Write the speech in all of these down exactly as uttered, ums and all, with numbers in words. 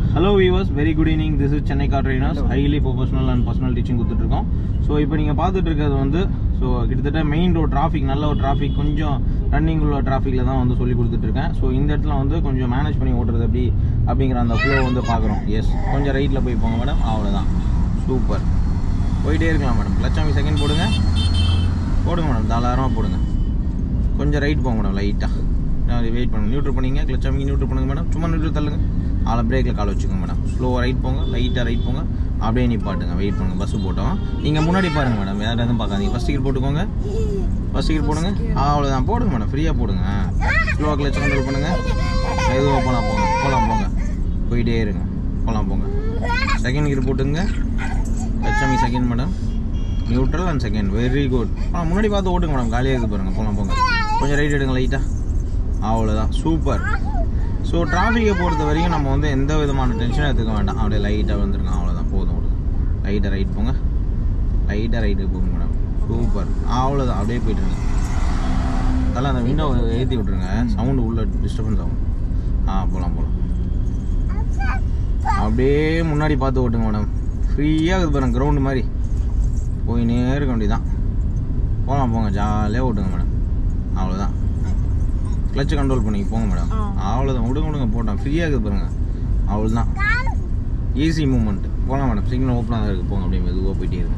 Hello viewers, very good evening. This is Chennai Car trainers, highly professional and personal teaching கொடுத்துட்டு இருக்கோம். So இப்போ நீங்க பார்த்துட்டு இருக்கிறது வந்து so கிட்டத்தட்ட மெயின் ரோட் டிராஃபிக் நல்ல ஒரு டிராஃபிக் கொஞ்சம் ரன்னிங் உள்ள டிராஃபிக்ல தான் வந்து சொல்லி கொடுத்துட்டு இருக்கேன். So இந்த இடத்துல வந்து கொஞ்சம் மேனேஜ் பண்ணி ஓட்டுறது எப்படி அப்படிங்கிற அந்த ஃப்ளோ வந்து பார்க்குறோம். எஸ், கொஞ்சம் ரைட்டில் போய் போங்க மேடம், அவ்வளோதான். சூப்பர், போயிட்டே இருக்கலாம் மேடம். லட்சாமி செகண்ட் போடுங்க போடுங்க மேடம், தாராளமாக போடுங்க. கொஞ்சம் ரைட் போங்க மேடம், லைட்டாக வெயிட் பண்ணுங்க. நியூட்ரல் பண்ணிங்க, கிளச்சாமி நியூட்ரல் பண்ணுங்க மேடம். சும்மா நியூட்ரல் தள்ளுங்க, ஆளை பிரேக்கில் கால் வச்சுக்கோங்க மேடம். ஸ்லோவாக ரைட் போங்க, லைட்டாக ரைட் போங்க, அப்படியே நிப்பாட்டுங்க. வெயிட் பண்ணுங்க, பஸ்ஸு போட்டோம். நீங்கள் முன்னாடி பாருங்க மேடம், வேறு எதுவும் பார்க்காதீங்க. ஃபஸ்ட் டிக்கெட் போட்டுக்கோங்க, ஃபஸ்ட் டிக்கெட் போடுங்க, அவ்வளோதான். போடுங்க மேடம், ஃப்ரீயாக போடுங்க. ஸ்லோவாக கிளச் கண்ட்ரோல் பண்ணுங்கள், எதுவும் போகலாம் போங்க, போகலாம் போங்க, போயிட்டே இருங்க, போகலாம் போங்க. செகண்ட் கியர் போட்டுங்க, லட்சாமி second madam, neutral and second, very good. ஆ முன்னாடி பார்த்து ஓட்டுங்க மேடம், காலியாக இருக்குது பாருங்கள், போகலாம் போங்க. கொஞ்சம் ரைட் எடுங்க லைட்டாக, அவ்வளோதான். சூப்பர். ஸோ டிராஃபிக்கை பொறுத்த வரைக்கும் நம்ம வந்து எந்த விதமான டென்ஷனும் எடுத்துக்க வேண்டாம். அப்படியே லைட்டாக வந்துருங்க, அவ்வளோதான், போதும் விடுங்க. லைட்டாக ரைட் போங்க, லைட்டாக ரைட்டுக்கு போங்க மேடம். சூப்பர், அவ்வளோதான். அப்படியே போய்ட்டுருங்க. அதெல்லாம் அந்த விண்டோ ஏற்றி விட்ருங்க, சவுண்டு உள்ள டிஸ்டர்பன்ஸ் ஆகும். ஆ போகலாம் போகலாம். அப்படியே முன்னாடி பார்த்து ஓட்டுங்க மேடம், ஃப்ரீயாக இருக்குது பாருங்க, கிரவுண்டு மாதிரி போயினே இருக்க வேண்டியதான். போகலாம் போங்க, ஜாலியாக ஓட்டுங்க மேடம், அவ்வளோதான். கிளச்சு கண்ட்ரோல் பண்ணி போங்க மேடம், அவ்வளோதான். விடுங்க விடுங்க, போட்டோம். ஃப்ரீயாக இருக்குது பாருங்க, அவ்வளோதான். Easy movement. போகலாம் மேடம், சிக்னல் ஓப்பனாக தான் இருக்குது, போங்க. அப்படியே மெதுவாக போயிட்டே இருங்க,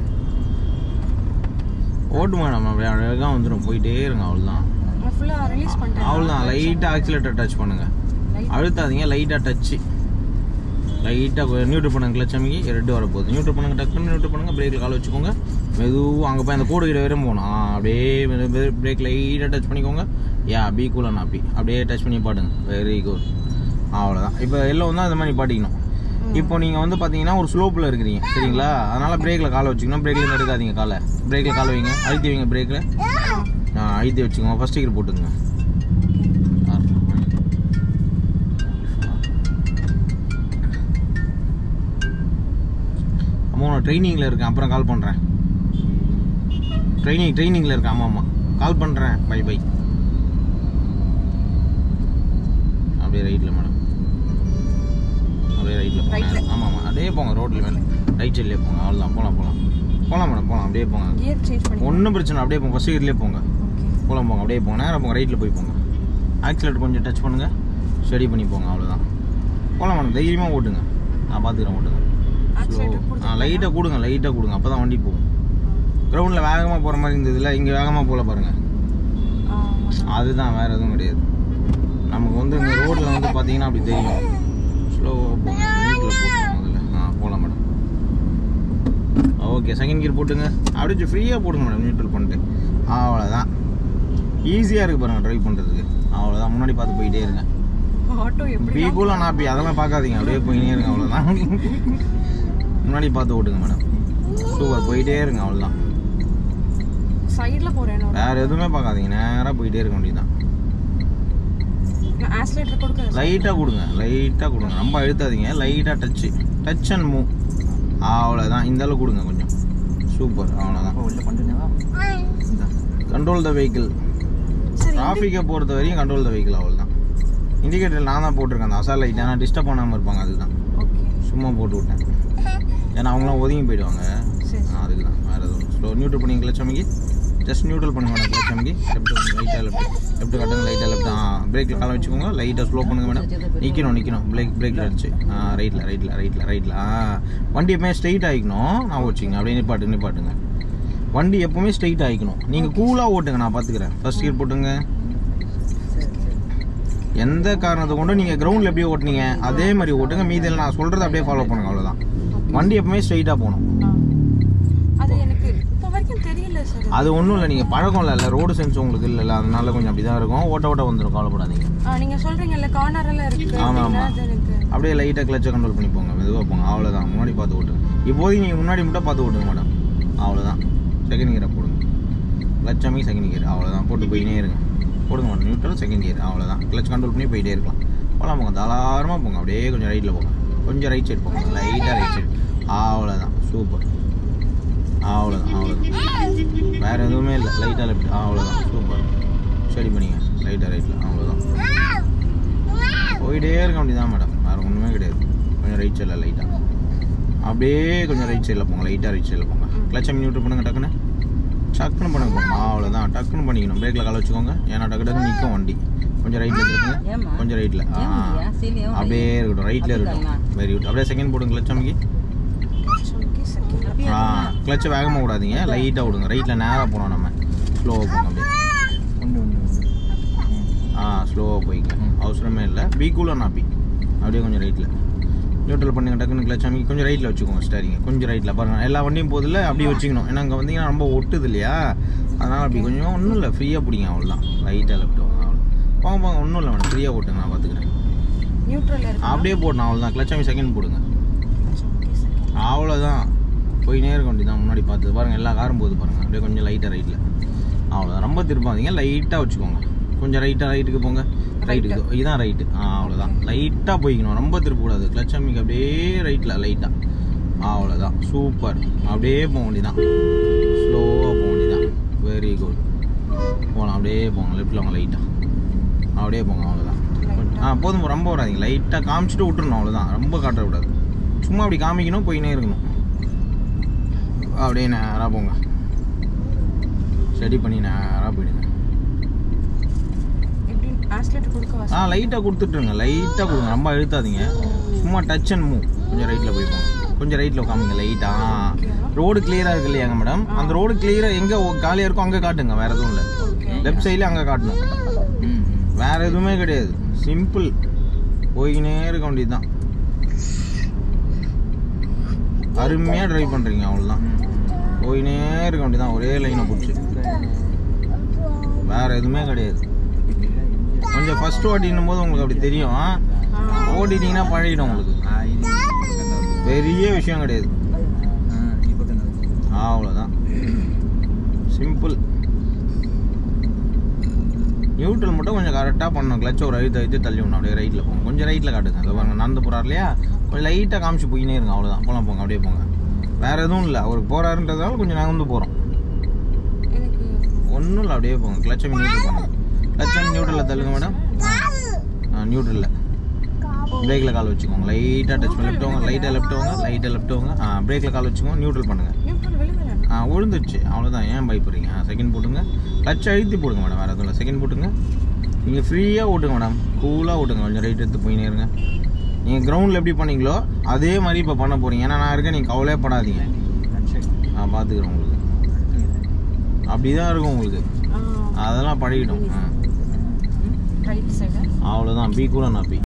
ஓட்டு மேடம். அப்படியே அழகாக வந்துடும், போயிட்டே இருங்க, அவ்வளோதான். அவ்வளோதான். லைட்டாக ஆக்சிலேட்டர் டச் பண்ணுங்கள், அழுத்தாதீங்க. லைட்டாக டச்சு, லைட்டாக நியூட்ரல் பண்ணுங்க. கிளச் அமைக்கி ரெட்டு வரப்போகுது. நியூட்ரல் பண்ணுங்க, டக்குன்னு நியூட்ரல் பண்ணுங்கள். பிரேக்கில் கால் வச்சுக்கோங்க, மெதுவாக அங்கே போய் அந்த கோடு கிட்ட வரையும் போகணும். ஆ அப்படியே பிரேக் லைட்டாக டச் பண்ணிக்கோங்க. யா பி கூலன் அப்படி அப்படியே டச் பண்ணி பாட்டுங்க, வெரி குட். அவ்வளோதான். இப்போ எல்லாம் வந்து அந்த மாதிரி பாட்டிக்கணும். இப்போ நீங்கள் வந்து பார்த்தீங்கன்னா ஒரு ஸ்லோப்பில் இருக்கிறீங்க, சரிங்களா? அதனால் பிரேக்கில் காலை வச்சுக்கணும். பிரேக்கில் எடுக்காதீங்க காலை, பிரேக்கில் காலை வைங்க, அழுத்தி வைங்க. பிரேக்கில் ஆ அழுத்தி வச்சுக்கோங்க. ஃபஸ்ட் டிக்கெட் போட்டுங்க. அம்மா நான் ட்ரைனிங்கில் இருக்கேன், அப்புறம் கால் பண்ணுறேன். ட்ரைனிங் ட்ரைனிங்கில் இருக்கேன். ஆமாம் ஆமாம், கால் பண்ணுறேன். Bye bye. அப்படியே ரைட்டில் மேடம், அப்படியே ரைட்டில் போங்க. ஆமாம் ஆமாம், அப்படியே போங்க. ரோட்டில் மேலே ரைட் சைட்லேயே போங்க, அவ்வளோதான். போகலாம் போகலாம் போகலாம் மேடம், போகலாம். அப்படியே போங்க, ஒன்றும் பிரச்சனை. அப்படியே போங்க, ஃபஸ்ட் கியர்லேயே போங்க. போகலாம் போங்க, அப்படியே போங்க. நேரம் போங்க, ரைட்டில் போய் போங்க. ஆக்சிலேட்டர் கொஞ்சம் டச் பண்ணுங்கள், ஸ்டடி பண்ணி போங்க, அவ்வளோதான். போகலாம் மேடம், தைரியமாக ஓட்டுங்க, நான் பார்த்துக்கிறேன். ஓட்டுங்க ஸ்லோ. ஆ லைட்டாக கொடுங்க, லைட்டாக கொடுங்க, அப்போ தான் வண்டி போகும். கிரவுண்டில் வேகமாக போகிற மாதிரி இருந்ததில்ல, இங்கே வேகமாக போகல பாருங்கள், அதுதான், வேறு எதுவும் கிடையாது. நமக்கு வந்து இந்த ரோட்டில் வந்து பார்த்தீங்கன்னா அப்படி தெரியும். ஸ்லோவாக போங்க, நீட்டில் போட்டுங்க அதில். ஆ போகலாம் மேடம். ஓகே, செகண்ட் கியர் போட்டுங்க. அப்படியே ஃப்ரீயாக போடுங்க மேடம், நியூட்ரல் பண்ணிட்டு. அவ்வளோதான். ஈஸியாக இருக்குது பாருங்கள் ட்ரைவ் பண்ணுறதுக்கு, அவ்வளோதான். முன்னாடி பார்த்து போயிட்டே இருங்க. பி கூலாம் நான் பி அதெல்லாம் பார்க்காதீங்க, அப்படியே போயிட்டே இருங்க, அவ்வளோதான். முன்னாடி பார்த்து ஓட்டுங்க மேடம். சூப்பர், போயிட்டே இருங்க, அவ்வளோதான். சைடில் போகிறேன், வேறு எதுவுமே பார்க்காதீங்க, நேராக போயிட்டே இருக்க வேண்டியதான். லைட்டாக கொடுங்க, லைட்டாக கொடுங்க, ரொம்ப அழுத்தாதீங்க. லைட்டாக டச்சு, டச் அண்ட் மூவ், அவ்வளோதான். இந்த அளவு கொடுங்க கொஞ்சம். சூப்பர், அவ்வளோதான். Control the vehicle. டிராஃபிக்கை பொறுத்த வரையும் கண்ட்ரோல் த வெஹிக்கிள், அவ்வளோதான். இண்டிகேட்டர் நான் தான் போட்டிருக்கேன், அந்த அசால் லைட், ஏன்னா டிஸ்டர்ப் பண்ணாமல் இருப்பாங்க, அதுதான் சும்மா போட்டு விட்டேன். ஏன்னா அவங்களாம் ஒதுங்கி போயிடுவாங்க, அதுக்கு தான். வேறு எதுவும் ஸ்லோ. நியூட்ரல் பண்ணி கிளச் அமைக்கி ஜஸ்ட் நியூட்ரல் பண்ணுங்க மேடம். கிளச் அமைக்கி லெஃப்ட் லைட்டாக லெஃப்ட் லெஃப்ட் கட்டுங்க, லைட்டாக லெஃப்ட். ஆ பிரேக்கில் காலை வச்சுக்கோங்க, லைட்டாக ஸ்லோ பண்ணுங்க மேடம். நிற்கணும் நிற்கணும், பிரேக் பிரேக்கில் அடிச்சு. ஆ ரைட்டில் ரைட்டில் ரைட்டில் ரைட்டில். ஆ வண்டி எப்பவுமே ஸ்ட்ரைட் ஆகிக்கணும், நான் வச்சுங்க. அப்படியே நிப்பாட்டு நிப்பாட்டுங்க. வண்டி எப்பவுமே ஸ்ட்ரைட் ஆகிக்கணும். நீங்கள் கூலாக ஓட்டுங்க, நான் பார்த்துக்கிறேன். ஃபர்ஸ்ட் கியர் போட்டுங்க. எந்த காரணத்தை கொண்டு நீங்கள் கிரவுண்டில் எப்படியே ஓட்டுனீங்க அதே மாதிரி ஓட்டுங்க. மீதியில் நான் சொல்கிறத அப்படியே ஃபாலோ பண்ணுங்க, அவ்வளோதான். வண்டி எப்பவுமே ஸ்ட்ரைட்டாக போகணும். அது ஒன்றும் இல்லை, நீங்கள் பழக்கம் இல்லை, ரோடு சென்ஸ் உங்களுக்கு இல்லைல்ல, அதனால கொஞ்சம் அப்படி தான் இருக்கும். ஓட்ட ஓட்ட வந்துடும், கவலைப்படாதீங்க. நீங்கள் சொல்கிறீங்கல்ல கார்னரெல்லாம் இருக்குது. ஆமாம் ஆமாம், அப்படியே லைட்டாக கிளச்சை கண்ட்ரோல் பண்ணி போங்க, மெதுவாக போங்க, அவ்வளோதான். முன்னாடி பார்த்து ஓட்டுங்க. இப்போதைக்கு நீங்கள் முன்னாடி மட்டும் பார்த்து ஓட்டுங்க மேடம், அவ்வளோதான். செகண்ட் கியரை போடுங்க, கிளச் அமைக்கி செகண்ட் கியர், அவ்வளோதான். போட்டு போயினே இருங்க, போடுங்க மேடம். நியூட்ரல் செகண்ட் கியர், அவ்வளோதான். கிளச் கண்ட்ரோல் பண்ணி போயிட்டே இருக்கலாம். போகலாம் போங்க, தாராளமாக போங்க. அப்படியே கொஞ்சம் ரைட்டில் போங்க, கொஞ்சம் ரைட் சைடு போங்க, லைட்டாக ரைட் சைடு, அவ்வளோதான். சூப்பர், அவ்வளோதான் அவ்வளோதான். வேறு எதுவுமே இல்லை, லைட்டாக லெஃப்ட், அவ்வளோதான். சூப்பர், ஸ்டடி பண்ணிங்க, லைட்டாக ரைட்டில், அவ்வளோதான். போயிட்டே இருக்க வேண்டியதான் மேடம், வேறு ஒன்றுமே கிடையாது. கொஞ்சம் ரைட் அப்படியே கொஞ்சம் ரைட் சைடில் போங்க, லைட்டாக ரைட் சைடில் போங்க. கிளச்சை நியூட்ரல் பண்ணுங்க, டக்குன்னு டக்குன்னு பண்ணுங்க போங்க. அவ்வளோதான், டக்குன்னு பண்ணிக்கணும். பிரேக்கில் கால் வச்சுக்கோங்க, ஏன்னா டக்கு டக்கு நிற்கும் வண்டி. கொஞ்சம் ரைட்டில் திருப்புங்க, கொஞ்சம் ரைட்டில். ஆ அப்படியே இருக்கட்டும், ரைட்டில் இருக்கட்டும். Very good. அப்படியே செகண்ட் போடுங்க கிளச் அமைக்கி. ஆ கிளச்சை வேகமாக விடாதீங்க, லைட்டாக விடுங்க. ரைட்டில் நேராக போனோம், நம்ம ஸ்லோவாக போங்க. அப்படியே ஆ ஸ்லோவாக போய்க்க, அவசரமே இல்லை. பி கூலாக நாப்பி. அப்படியே கொஞ்சம் ரைட்டில் நியூட்ரல் பண்ணுங்க, டக்குன்னு கிளச் அமைக்கி. கொஞ்சம் ரைட்டில் வச்சுக்கோங்க ஸ்டேரிங்க, கொஞ்சம் ரைட்டில் பாருங்கள். எல்லா வண்டியும் போதில்ல, அப்படியே வச்சுக்கணும். ஏன்னா அங்கே வந்தீங்கன்னா ரொம்ப ஒட்டுது இல்லையா, அதனால் அப்படி கொஞ்சம் ஒன்றும் இல்லை, ஃப்ரீயாக பிடிங்க. அவ்வளோதான், லைட்டாக லெஃப்ட் வாங்க. அவ்வளோ போங்க போங்க, ஒன்றும் இல்லை மேடம், ஃப்ரீயாக போட்டுங்க, நான் பார்த்துக்கிறேன். அப்படியே போடணும், அவ்வளோதான். கிளச் அமைக்கி செகண்ட் போடுங்க, அவ்வளோதான். போய் நேருக்கு வண்டி தான் முன்னாடி பார்த்து பாருங்கள், எல்லா காரும் போகுது பாருங்கள். அப்படியே கொஞ்சம் லைட்டாக ரைட்டில், அவ்வளோதான். ரொம்ப திருப்பாதீங்க, லைட்டாக வச்சுக்கோங்க. கொஞ்சம் ரைட்டாக ரைட்டுக்கு போங்க, ரைட்டுக்கு. இதுதான் ரைட்டு. ஆ அவ்வளோதான், லைட்டாக போய்க்கணும், ரொம்ப திருப்பக்கூடாது. கிளச் அமைக்கு அப்படியே ரைட்டில் லைட்டாக, அவ்வளோதான். சூப்பர். அப்படியே போக வேண்டியதான், ஸ்லோவாக போக வேண்டியதான். Very good. போகலாம், அப்படியே போங்க. லெஃப்ட்டில் வாங்க, லைட்டாக அப்படியே போங்க. அவ்வளோதான். ஆ போதும், ரொம்ப வராதிங்க, லைட்டாக காமிச்சிட்டு விட்டுருணும். அவ்வளோதான், ரொம்ப காட்டக்கூடாது. சும்மா அப்படி காமிக்கணும், போயினே இருக்கணும். அப்படியே நேராக போங்க, ஸ்டடி பண்ணி நேராக போயிடுங்க. ஆ லைட்டாக கொடுத்துட்ருங்க, லைட்டாக கொடுங்க, ரொம்ப அழுத்தாதீங்க. சும்மா டச் அண்ட் மூவ். கொஞ்சம் ரைட்டில் போய்ப்போங்க, கொஞ்சம் ரைட்டில் காமிங்க லைட்டாக. ரோடு கிளியராக இருக்கு இல்லையாங்க மேடம், அந்த ரோடு கிளியராக எங்கே காலியாக இருக்கோ அங்கே காட்டுங்க, வேறு எதுவும் இல்லை. லெஃப்ட் சைடில் அங்கே காட்டணும், வேறு எதுவுமே கிடையாது. சிம்பிள். போய்கினே இருக்க வேண்டியது தான். அருமையாக ட்ரைவ் பண்ணுறீங்க, அவ்வளோதான். போயினே இருக்க வேண்டியதான், ஒரே லைனை பிடிச்சி, வேறு எதுவுமே கிடையாது. கொஞ்சம் ஃபஸ்ட்டு ஓட்டினும் போது உங்களுக்கு அப்படி தெரியும், ஓட்டிட்டிங்கன்னா பழகிடும் உங்களுக்கு, பெரிய விஷயம் கிடையாது. அவ்வளோதான், சிம்பிள். நியூட்ரல் மட்டும் கொஞ்சம் கரெக்டாக பண்ணணும். கிளச்சை ஒரு அழுத்து அழுத்து தள்ளி விடணும். அப்படியே ரைட்டில் போங்க, கொஞ்சம் ரைட்டில் காட்டுங்க. அதை பாருங்க, நடந்து போகிறார் இல்லையா, கொஞ்சம் லைட்டாக காமிச்சு போயினே இருங்க. அவ்வளோதான், போகலாம் போங்க, அப்படியே போங்க. வேறு எதுவும் இல்லை, அவருக்கு போகிறாருன்றதால கொஞ்சம் நாங்கள் வந்து போகிறோம். ஒன்றும் இல்லை, அப்படியே போங்க. கிளச்சை நியூட்ரல் பண்ணுங்க, கிளச்சை நியூட்ரலில் தள்ளுங்க மேடம். ஆ நியூட்ரலில் பிரேக்கில் கால் வச்சுக்கோங்க, லைட்டாக டச் பண்ணி லெஃப்ட் வாங்க, லைட்டாக லெஃப்ட் வாங்க, லைட்டாக லெஃப்ட் வாங்க. ஆ பிரேக்கில் கால் வச்சுக்கோங்க, நியூட்ரல் பண்ணுங்கள். ஆ விழுந்துருச்சு, அவ்வளோதான். ஏன் பயப்படுறீங்க? செகண்ட் போட்டுங்க, கிளச் அழுத்தி போடுங்க மேடம், வேறு எதுவும் இல்லை. செகண்ட் போட்டுங்க, நீங்கள் ஃப்ரீயாக ஓட்டுங்க மேடம், கூலாக ஓட்டுங்க. கொஞ்சம் ரைட் எடுத்து போயினே இருங்க. நீங்கள் கிரவுண்டில் எப்படி பண்ணீங்களோ அதே மாதிரி இப்போ பண்ண போகிறீங்க. ஏன்னா நான் இருக்கேன், நீங்கள் கவலையே படாதீங்க, நான் பார்த்துக்கிறேன். உங்களுக்கு அப்படி தான் இருக்கும், உங்களுக்கு அதெல்லாம் பழகிடும். ஆ அவ்வளோதான். பி கூட நான் பி